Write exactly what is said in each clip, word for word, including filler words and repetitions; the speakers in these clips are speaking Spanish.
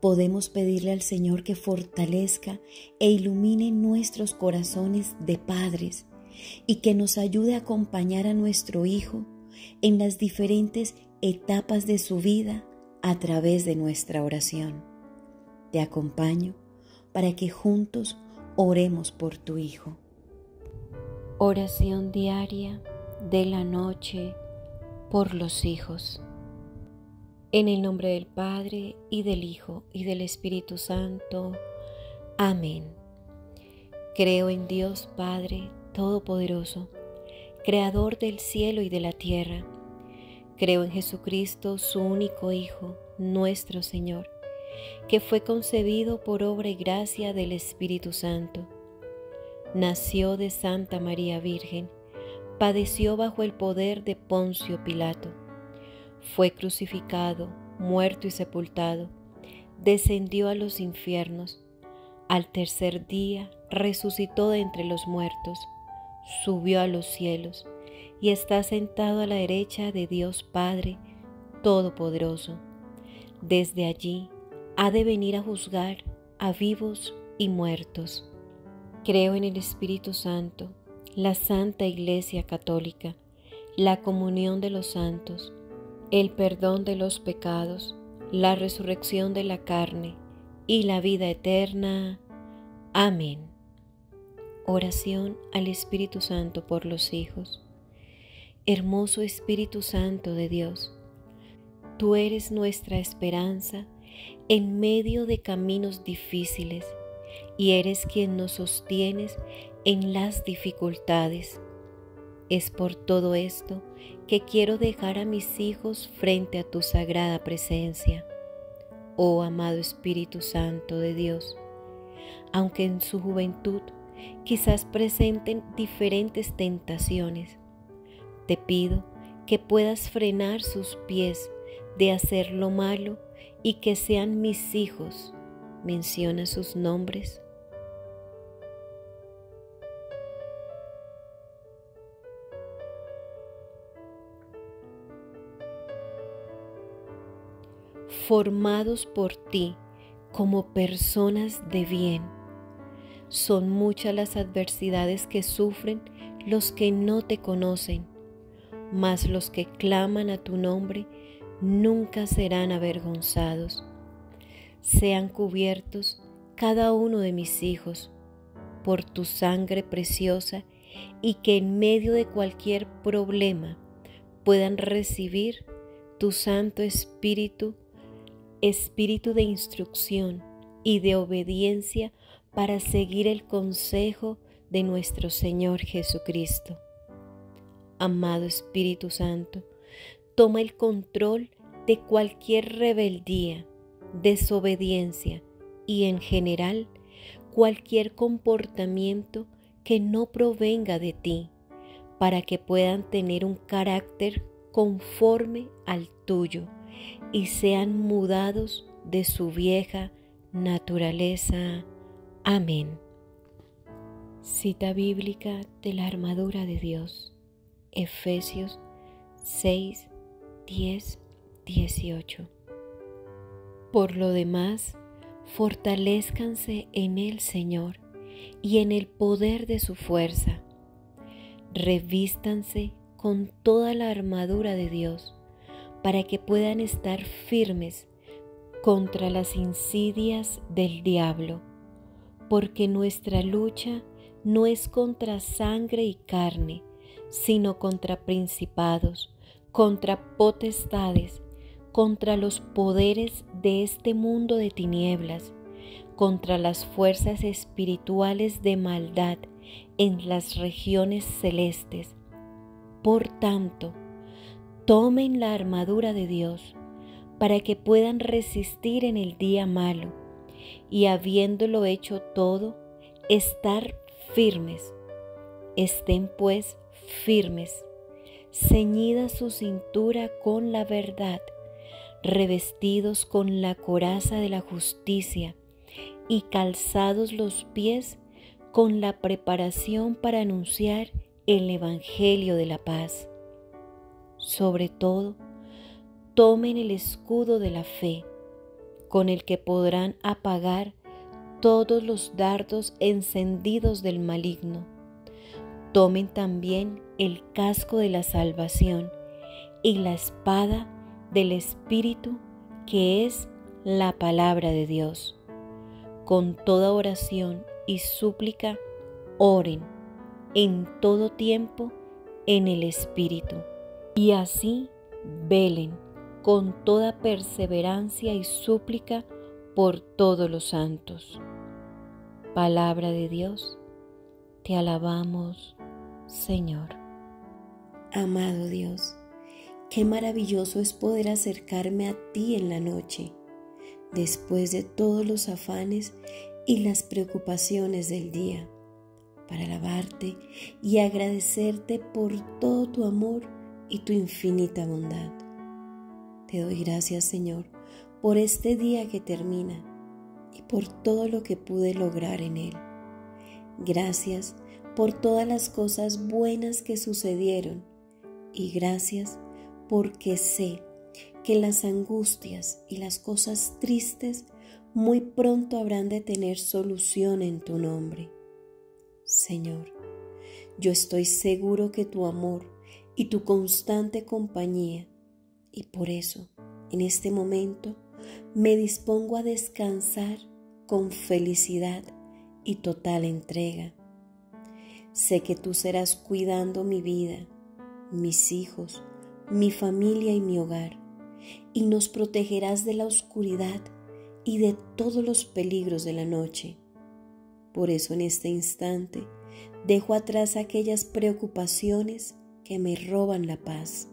podemos pedirle al Señor que fortalezca e ilumine nuestros corazones de padres y que nos ayude a acompañar a nuestro hijo en las diferentes etapas de su vida a través de nuestra oración. Te acompaño para que juntos oremos por tu hijo. Oración diaria de la noche por los hijos. En el nombre del Padre, y del Hijo, y del Espíritu Santo. Amén. Creo en Dios Padre Todopoderoso, Creador del cielo y de la tierra. Creo en Jesucristo, su único Hijo, nuestro Señor, que fue concebido por obra y gracia del Espíritu Santo. Nació de Santa María Virgen, padeció bajo el poder de Poncio Pilato. Fue crucificado, muerto y sepultado, descendió a los infiernos. Al tercer día resucitó de entre los muertos, subió a los cielos y está sentado a la derecha de Dios Padre Todopoderoso. Desde allí ha de venir a juzgar a vivos y muertos. Creo en el Espíritu Santo, la Santa Iglesia Católica, la comunión de los santos, el perdón de los pecados, la resurrección de la carne y la vida eterna. Amén. Oración al Espíritu Santo por los hijos. Hermoso Espíritu Santo de Dios, tú eres nuestra esperanza en medio de caminos difíciles y eres quien nos sostienes en las dificultades. Es por todo esto que quiero dejar a mis hijos frente a tu sagrada presencia. Oh amado Espíritu Santo de Dios, aunque en su juventud quizás presenten diferentes tentaciones, te pido que puedas frenar sus pies de hacer lo malo y que sean mis hijos. Menciona sus nombres. Formados por ti como personas de bien. Son muchas las adversidades que sufren los que no te conocen, mas los que claman a tu nombre nunca serán avergonzados. Sean cubiertos cada uno de mis hijos por tu sangre preciosa y que en medio de cualquier problema puedan recibir tu Santo Espíritu, Espíritu de instrucción y de obediencia para seguir el consejo de nuestro Señor Jesucristo. Amado Espíritu Santo, toma el control de cualquier rebeldía, desobediencia y en general cualquier comportamiento que no provenga de ti, para que puedan tener un carácter conforme al tuyo y sean mudados de su vieja naturaleza. Amén. Cita bíblica de la armadura de Dios, Efesios seis, diez, dieciocho. Por lo demás, fortalézcanse en el Señor y en el poder de su fuerza. Revístanse con toda la armadura de Dios para que puedan estar firmes contra las insidias del diablo, porque nuestra lucha no es contra sangre y carne, sino contra principados, contra potestades, contra los poderes de este mundo de tinieblas, contra las fuerzas espirituales de maldad en las regiones celestes. Por tanto, tomen la armadura de Dios para que puedan resistir en el día malo y, habiéndolo hecho todo, estar firmes. Estén pues firmes, ceñida su cintura con la verdad, revestidos con la coraza de la justicia y calzados los pies con la preparación para anunciar el Evangelio de la paz. Sobre todo, tomen el escudo de la fe, con el que podrán apagar todos los dardos encendidos del maligno. Tomen también el casco de la salvación y la espada del Espíritu, que es la palabra de Dios. Con toda oración y súplica, oren en todo tiempo en el Espíritu, y así velen con toda perseverancia y súplica por todos los santos. Palabra de Dios, te alabamos, Señor. Amado Dios, qué maravilloso es poder acercarme a ti en la noche, después de todos los afanes y las preocupaciones del día, para alabarte y agradecerte por todo tu amor y tu infinita bondad. Te doy gracias, Señor, por este día que termina y por todo lo que pude lograr en él. Gracias por todas las cosas buenas que sucedieron y gracias porque sé que las angustias y las cosas tristes muy pronto habrán de tener solución en tu nombre. Señor, yo estoy seguro que tu amor y tu constante compañía, y por eso, en este momento, me dispongo a descansar con felicidad y total entrega. Sé que tú serás cuidando mi vida, mis hijos, mi familia y mi hogar, y nos protegerás de la oscuridad y de todos los peligros de la noche. Por eso en este instante dejo atrás aquellas preocupaciones que me roban la paz,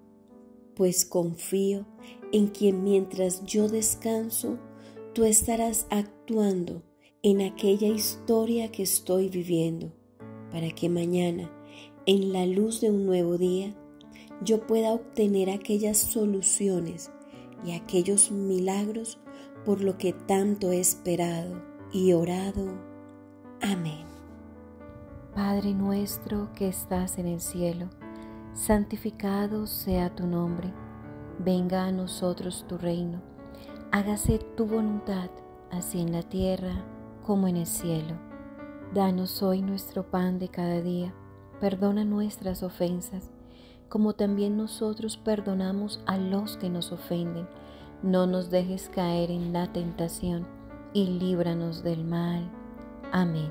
pues confío en que mientras yo descanso, tú estarás actuando en aquella historia que estoy viviendo, para que mañana, en la luz de un nuevo día, yo pueda obtener aquellas soluciones y aquellos milagros por lo que tanto he esperado y orado. Amén. Padre nuestro que estás en el cielo, santificado sea tu nombre. Venga a nosotros tu reino. Hágase tu voluntad, así en la tierra como en el cielo. Danos hoy nuestro pan de cada día. Perdona nuestras ofensas, como también nosotros perdonamos a los que nos ofenden. No nos dejes caer en la tentación y líbranos del mal. Amén.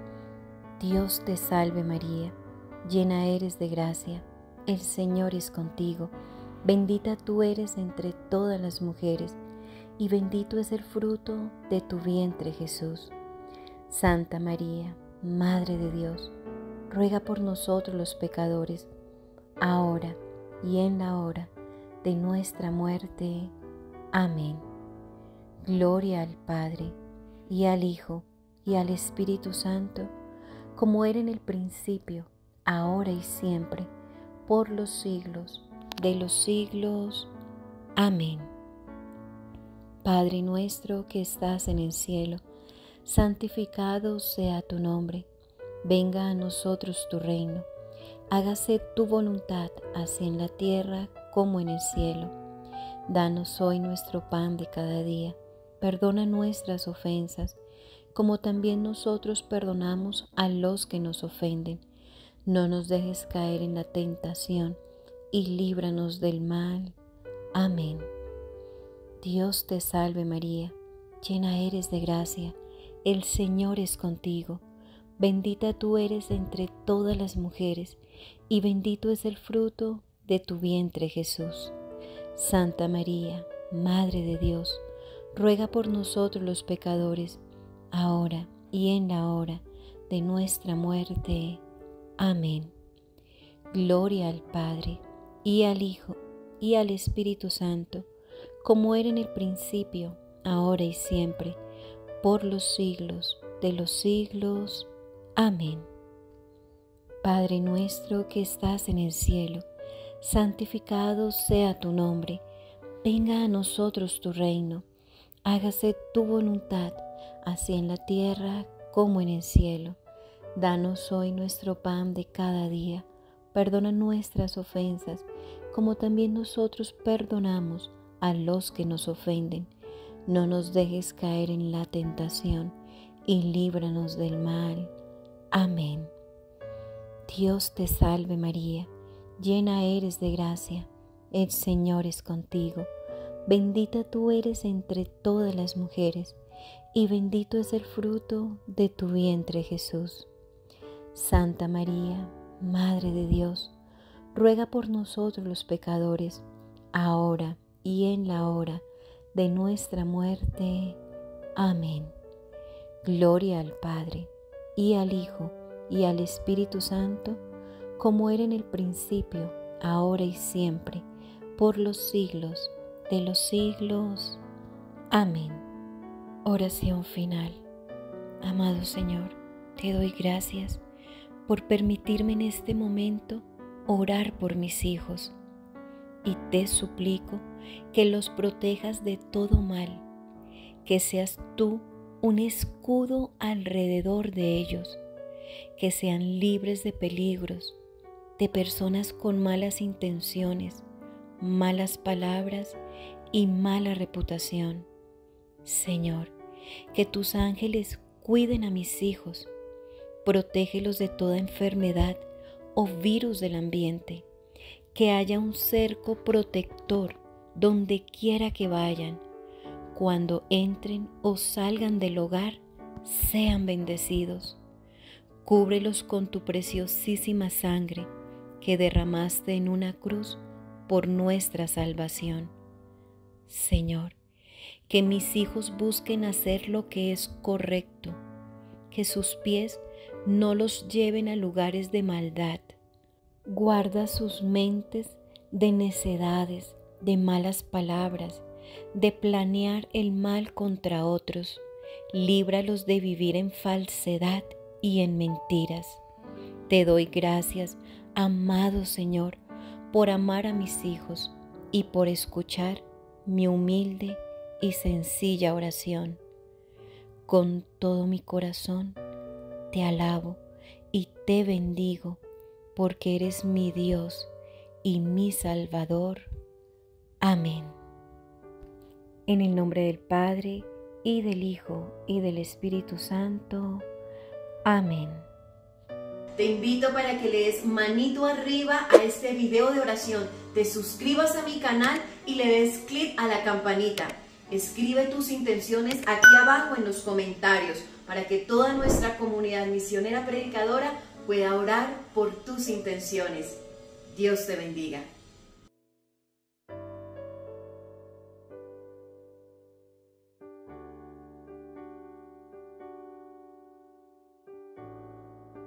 Dios te salve María, llena eres de gracia, el Señor es contigo. Bendita tú eres entre todas las mujeres, y bendito es el fruto de tu vientre Jesús. Santa María, Madre de Dios, ruega por nosotros los pecadores, ahora y en la hora de nuestra muerte. Amén. Gloria al Padre, y al Hijo, y al Espíritu Santo, como era en el principio, ahora y siempre, por los siglos de los siglos. Amén. Padre nuestro que estás en el cielo, santificado sea tu nombre. Venga a nosotros tu reino. Hágase tu voluntad, así en la tierra como en el cielo. Danos hoy nuestro pan de cada día. Perdona nuestras ofensas, como también nosotros perdonamos a los que nos ofenden. No nos dejes caer en la tentación, y líbranos del mal. Amén. Dios te salve María, llena eres de gracia, el Señor es contigo. Bendita tú eres entre todas las mujeres, y bendito es el fruto de tu vientre Jesús. Santa María, Madre de Dios, ruega por nosotros los pecadores, ahora y en la hora de nuestra muerte. Amén. Gloria al Padre, y al Hijo, y al Espíritu Santo, como era en el principio, ahora y siempre, por los siglos de los siglos. Amén. Padre nuestro que estás en el cielo, santificado sea tu nombre. Venga a nosotros tu reino. Hágase tu voluntad, así en la tierra como en el cielo. Danos hoy nuestro pan de cada día. Perdona nuestras ofensas, como también nosotros perdonamos a los que nos ofenden. no nos dejes caer en la tentación y líbranos del mal. Amén. Dios te salve María, llena eres de gracia, el Señor es contigo. Bendita tú eres entre todas las mujeres, y bendito es el fruto de tu vientre Jesús. Santa María, Madre de Dios, ruega por nosotros los pecadores, ahora y en la hora de nuestra muerte. Amén. Gloria al Padre, y al Hijo, y al Espíritu Santo, como era en el principio, ahora y siempre, por los siglos de los siglos. Amén. Oración final. Amado Señor, te doy gracias por permitirme en este momento orar por mis hijos, y te suplico que los protejas de todo mal, que seas tú un escudo alrededor de ellos, que sean libres de peligros, de personas con malas intenciones, malas palabras y mala reputación. Señor, que tus ángeles cuiden a mis hijos, protégelos de toda enfermedad o virus del ambiente, que haya un cerco protector donde quiera que vayan. Cuando entren o salgan del hogar, sean bendecidos. Cúbrelos con tu preciosísima sangre que derramaste en una cruz por nuestra salvación. Señor, que mis hijos busquen hacer lo que es correcto, que sus pies no los lleven a lugares de maldad. Guarda sus mentes de necedades, de malas palabras, de planear el mal contra otros. Líbralos de vivir en falsedad y en mentiras. Te doy gracias, amado Señor, por amar a mis hijos y por escuchar mi humilde y sencilla oración. Con todo mi corazón te alabo y te bendigo, porque eres mi Dios y mi Salvador. Amén. En el nombre del Padre, y del Hijo, y del Espíritu Santo. Amén. Te invito para que le des manito arriba a este video de oración, te suscribas a mi canal y le des clic a la campanita. Escribe tus intenciones aquí abajo en los comentarios para que toda nuestra comunidad misionera predicadora pueda orar por tus intenciones. Dios te bendiga.